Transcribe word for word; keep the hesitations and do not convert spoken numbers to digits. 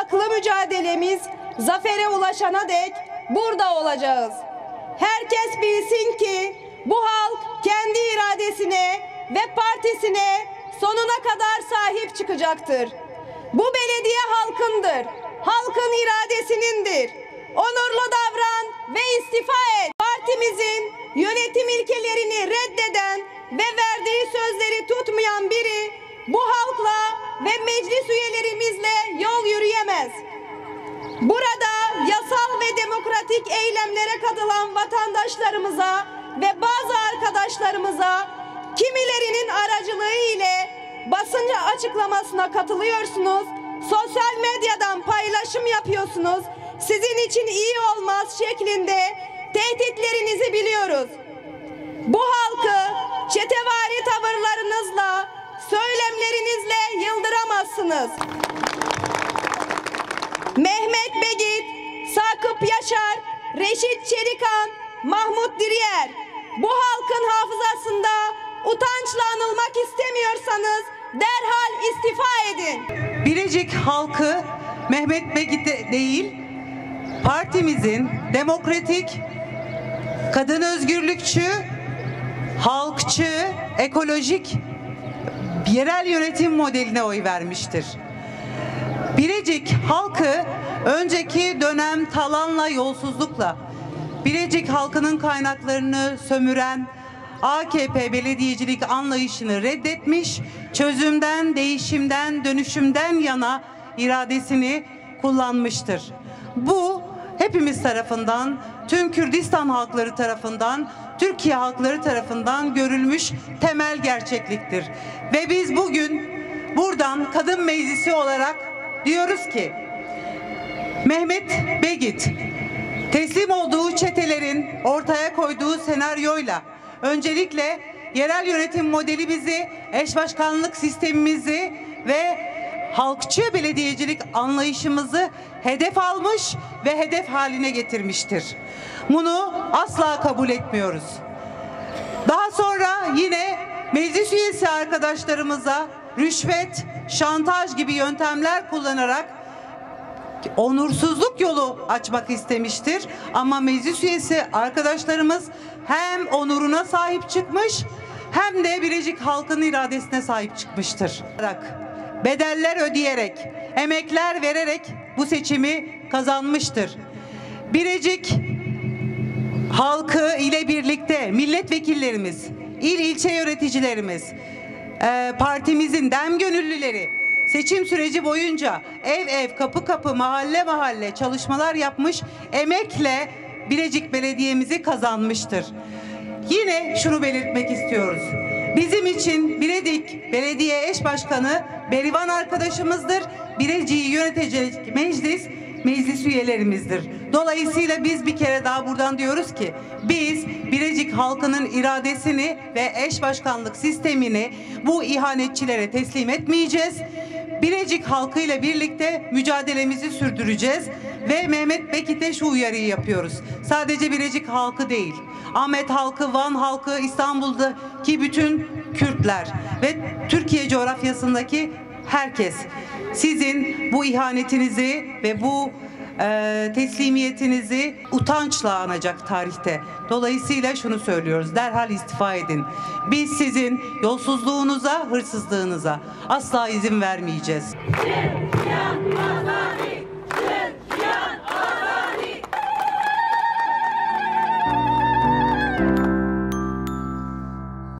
haklı mücadelemiz zafere ulaşana dek burada olacağız. Herkes bilsin ki bu halk kendi iradesine ve partisine sonuna kadar sahip çıkacaktır. Bu belediye halkındır, halkın iradesinindir. Onurlu davran ve istifa et. Partimizin yönetim ilkelerini reddeden ve verdiği sözleri tutmayan biri bu halkla ve meclis üyelerimizle yol yürüyemez. Burada yasal ve demokratik eylemlere katılan vatandaşlarımıza ve bazı arkadaşlarımıza kimilerinin aracılığı ile basın açıklamasına katılıyorsunuz, sosyal medyadan paylaşım yapıyorsunuz, sizin için iyi olmaz şeklinde tehditlerinizi biliyoruz. Bu halkı çetevari tavırlarınızla, söylemlerinizle yıldıramazsınız. Mehmet Begit, Sakıp Yaşar, Reşit Çelikan, Mahmut Diriyer, bu halkın hafızasında utançla anılmak istemiyorsanız derhal istifa edin. Bilecik halkı Mehmet Begit değil, partimizin demokratik, kadın özgürlükçü, halkçı, ekolojik yerel yönetim modeline oy vermiştir. Bilecik halkı önceki dönem talanla, yolsuzlukla, Bilecik halkının kaynaklarını sömüren A K P belediyecilik anlayışını reddetmiş, çözümden, değişimden, dönüşümden yana iradesini kullanmıştır. Bu hepimiz tarafından, tüm Kürdistan halkları tarafından, Türkiye halkları tarafından görülmüş temel gerçekliktir. Ve biz bugün buradan Kadın Meclisi olarak diyoruz ki, Mehmet Begit teslim olduğu çetelerin ortaya koyduğu senaryoyla öncelikle yerel yönetim modelimizi, eş başkanlık sistemimizi ve halkçı belediyecilik anlayışımızı hedef almış ve hedef haline getirmiştir. Bunu asla kabul etmiyoruz. Daha sonra yine meclis üyesi arkadaşlarımıza rüşvet, şantaj gibi yöntemler kullanarak onursuzluk yolu açmak istemiştir. Ama meclis üyesi arkadaşlarımız hem onuruna sahip çıkmış hem de Bilecik halkının iradesine sahip çıkmıştır. Bedeller ödeyerek, emekler vererek bu seçimi kazanmıştır. Bilecik halkı ile birlikte milletvekillerimiz, il ilçe yöneticilerimiz, partimizin dem gönüllüleri seçim süreci boyunca ev ev, kapı kapı, mahalle mahalle çalışmalar yapmış, emekle Bilecik Belediye'mizi kazanmıştır. Yine şunu belirtmek istiyoruz. Bizim için Bilecik Belediye Eş Başkanı Berivan arkadaşımızdır. Bilecik'i yönetecek meclis, meclis üyelerimizdir. Dolayısıyla biz bir kere daha buradan diyoruz ki, biz Bilecik halkının iradesini ve eş başkanlık sistemini bu ihanetçilere teslim etmeyeceğiz. Bilecik halkıyla birlikte mücadelemizi sürdüreceğiz ve Mehmet Begit'e şu uyarıyı yapıyoruz. Sadece Bilecik halkı değil, Ahmet halkı, Van halkı, İstanbul'daki bütün Kürtler ve Türkiye coğrafyasındaki herkes sizin bu ihanetinizi ve bu e, teslimiyetinizi utançla anacak tarihte. Dolayısıyla şunu söylüyoruz, derhal istifa edin. Biz sizin yolsuzluğunuza, hırsızlığınıza asla izin vermeyeceğiz.